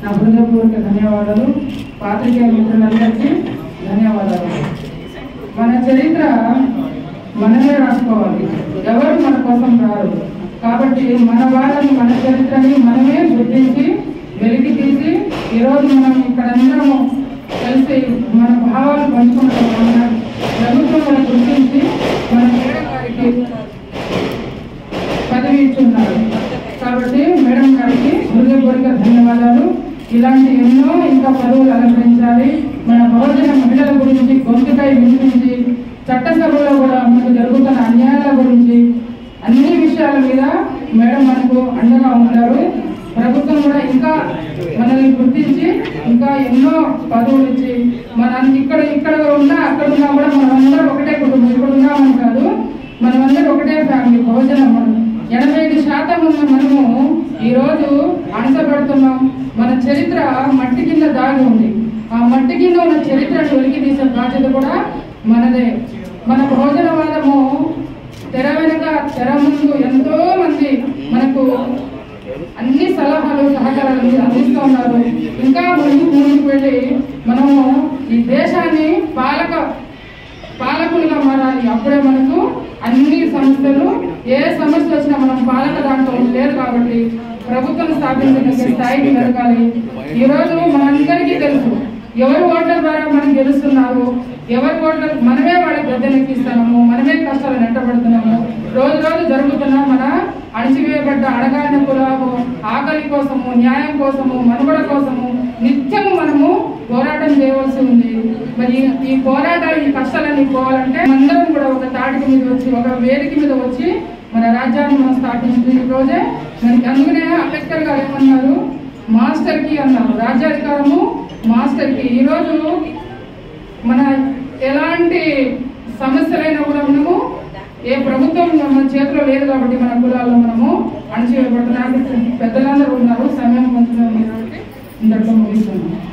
నా హృదయపూర్వక ధన్యవాదాలు. పాత్రికేయ మిత్రులందరికీ ధన్యవాదాలు. మన చరిత్ర మనమే రాసుకోవాలి, ఎవరు మన కోసం రారు. కాబట్టి మన వాళ్ళని, మన చరిత్రని మనమే గుర్తించి వెలికి తీసి ఈరోజు మనం ఇక్కడ అందరము కలిసి మన భావాలు పంచుకుంటాం. మన ప్రభుత్వం కూడా గుర్తించి మన మేడం గారికి పదవి ఇచ్చున్నారు. కాబట్టి మేడం గారికి హృదయపూర్వక ధన్యవాదాలు. ఇలాంటి ఎన్నో ఇంకా పదవులు అలంకరించాలి. మన బహుజన మహిళల గురించి గొంతుకై వినిపించి చట్టసభలో కూడా మనకు జరుగుతున్న అన్యాయాల గురించి అన్ని విషయాల మీద మేడం మనకు అండగా ఉంటారు. ప్రభుత్వం కూడా ఇంకా మనల్ని గుర్తించి ఇంకా ఎన్నో పదవులు ఇచ్చి ఇక్కడ ఉన్నా అక్కడ ఉన్నా కూడా మనమందరం ఒకటే కుటుంబం. ఇక్కడ ఉన్నామని కాదు, మనమందరం ఒకటే ఫ్యామిలీ. బహుజనం మనం 85% ఉన్న మనము ఈరోజు అణచబడుతున్నాం. మన చరిత్ర మట్టి కింద దాగి ఉంది. ఆ మట్టి కింద ఉన్న చరిత్రను వెలికి తీసే బాధ్యత కూడా మనదే. మన బహుజనవాదము తెర వెనుక తెర ముందు ఎంతో మంది మనకు అన్ని సలహాలు సహకారాలు అందిస్తూ ఉన్నారు. ఇంకా ముందుకు వెళ్ళి మనము ఈ దేశాన్ని పాలకులుగా మారాలి. అప్పుడే మనకు అన్ని సమస్యలు, ఏ సమస్య వచ్చినా మనం పాలక దాంట్లో లేదు. కాబట్టి ప్రభుత్వం స్థాపించిన స్థాయికి ఎదగాలి. ఈరోజు మనందరికీ తెలుసు ఎవరు ఓట్ల ద్వారా మనం గెలుస్తున్నారు, ఎవరి ఓట్ల మనమే వాళ్ళకి గద్దెనెక్కిస్తున్నాము, మనమే కష్టాలు నెట్టబడుతున్నాము. రోజు రోజు జరుగుతున్న మన అణచివేయబడ్డ అడగాడిన కులాము ఆకలి కోసము, న్యాయం కోసము, మనుగడ కోసము నిత్యము మనము పోరాటం చేయవలసి ఉంది. మరి ఈ పోరాటాలు, ఈ కష్టాలన్నీ పోవాలంటే అందరం కూడా ఒక తాటికి మీద వచ్చి, ఒక వేదిక మీద వచ్చి మన రాజ్యాన్ని మనం స్థాపించింది ఈ రోజే. మనకి అందుకనే అంబేద్కర్ గారు ఏమన్నారు, మాస్టర్ కి అన్నారు. రాజ్యాధికారము మాస్టర్ కి. ఈరోజు మన ఎలాంటి సమస్యలైనా కూడా మనము ఏ ప్రభుత్వం మన చేతిలో లేదు. కాబట్టి మన కులాల్లో మనము అణచివేయబడుతున్నాం. పెద్దలందరూ ఉన్నారు, సమయం కొంచెం కాబట్టి ఇంతలో ముగిస్తున్నాం.